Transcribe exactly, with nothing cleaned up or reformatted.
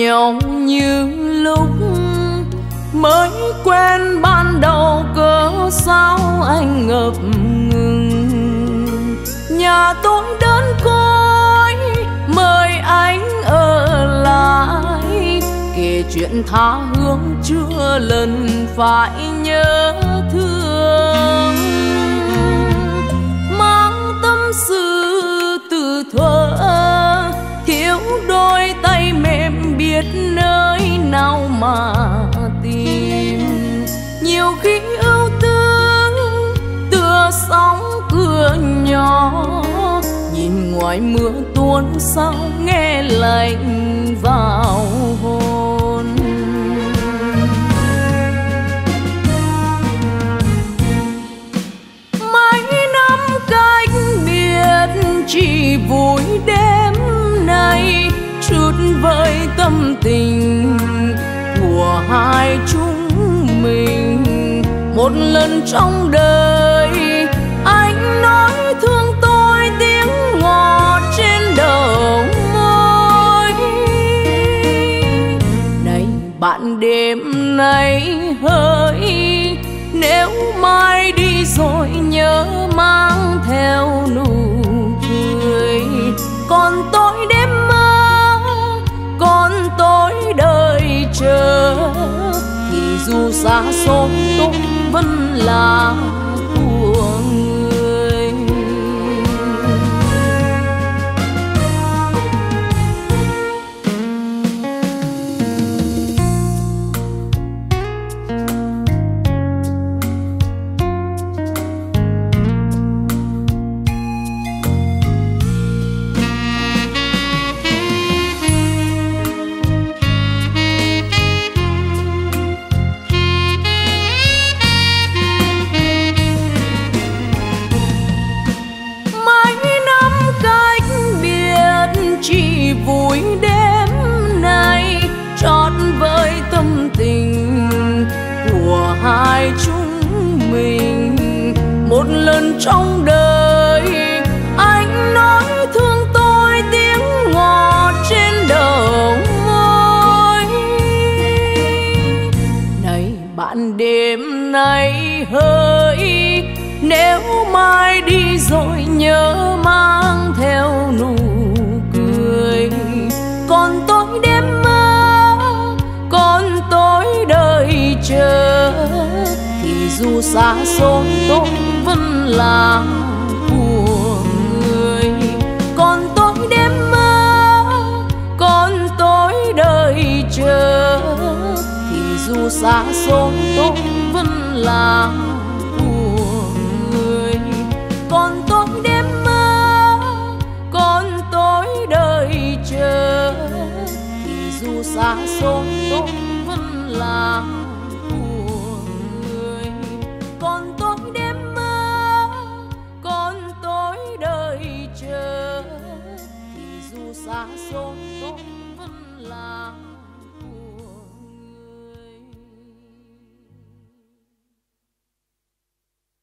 nhau như lúc mới quen ban đầu, cớ sao anh ngập ngừng. Nhà tôi đơn côi mời anh ở lại, kể chuyện tha hương chưa lần phải nhớ thương. Mang tâm sự từ thuở, thiếu đôi tay mềm biết nơi nào mà tìm. Nhiều khi ưu tư tựa sóng cửa nhỏ, nhìn ngoài mưa tuôn sao nghe lạnh vào hồn. Mấy năm cách biệt chỉ vui đêm nay, chút vơi tâm tình của hai chúng mình. Một lần trong đời anh nói thương tôi tiếng ngọt trên đầu môi. Này bạn đêm nay hỡi, nếu mai đi rồi nhớ mang theo nụ cười. Còn tôi đêm mơ, còn tôi đợi chờ, thì dù xa xôi tôi vẫn là của người. Vui đêm nay trót với tâm tình của hai chúng mình. Một lần trong đời anh nói thương tôi tiếng ngọt trên đầu môi. Này bạn đêm nay hỡi, nếu mai đi rồi nhớ mang theo nụ cười. Còn tôi đêm mơ, còn tôi đợi chờ, thì dù xa xôi tôi vẫn là của người. Còn tôi đêm mơ, còn tôi đợi chờ, thì dù xa xôi tôi vẫn là của người. Còn tôi đêm mơ, còn tôi đợi chờ, thì dù xa xôi tôi vẫn là của người. Còn tôi đêm mơ, còn tôi đợi chờ, thì dù xa xôi tôi vẫn là